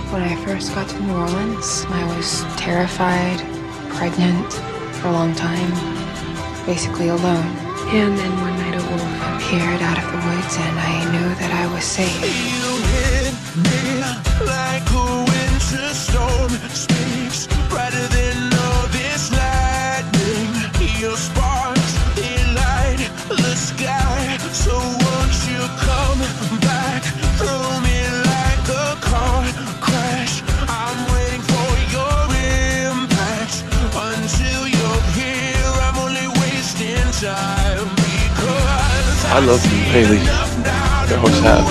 When I first got to New Orleans, I was terrified, pregnant for a long time, basically alone. And then one night a wolf appeared out of the woods and I knew that I was safe. You hit me like a winter storm, speaks brighter than all this lightning. Your sparks, they light the sky, so won't you come back? Throw me like a car crash. I'm waiting for your impact. Until you're here, I'm only wasting time. Because I love you, Hayley. I always have.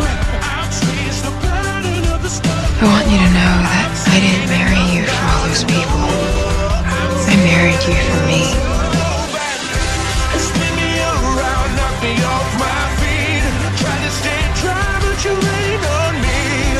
I want you to know that I didn't marry you for all those people. I married you for me. spin me around, knock me off my feet. Try to stay dry, but you rain on me.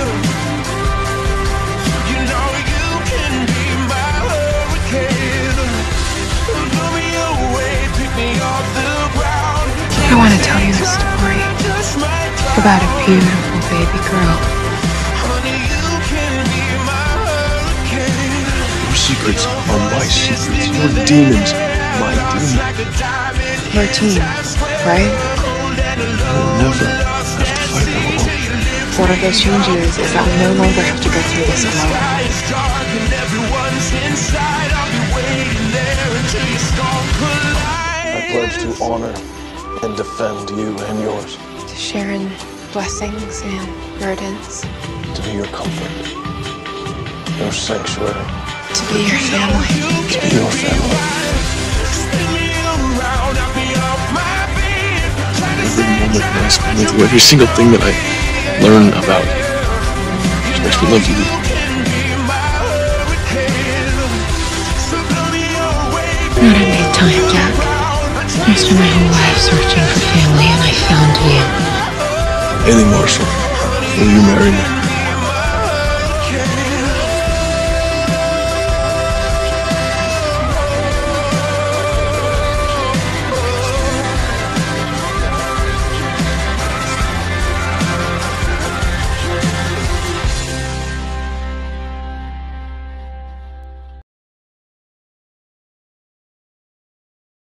You know you can be my hurricane. Blow me away, pick me off the ground. I want to tell you a story about a beautiful baby girl. Honey, you can be my hurricane. Your secrets are my secrets. Your demons, my demons. We're a team, right? We'll never have to fight alone. One of those changes is that we no longer have to go through this alone. I pledge to honor and defend you and yours. To share in blessings and burdens. To be your comfort, your sanctuary, To be your family. to be your family. Every moment that I spend with you, every single thing that I learn about you, just makes me love you. Not a big time, Jack. I spent my whole life searching for family and I found you. Hayley Marshall, will you marry me?